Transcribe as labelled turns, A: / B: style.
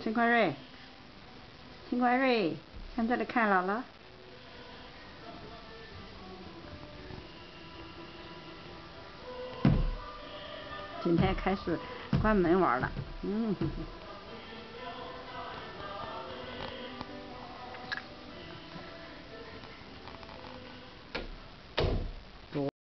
A: 陈冠瑞，陈冠瑞，向这里看姥姥。今天开始关门玩了，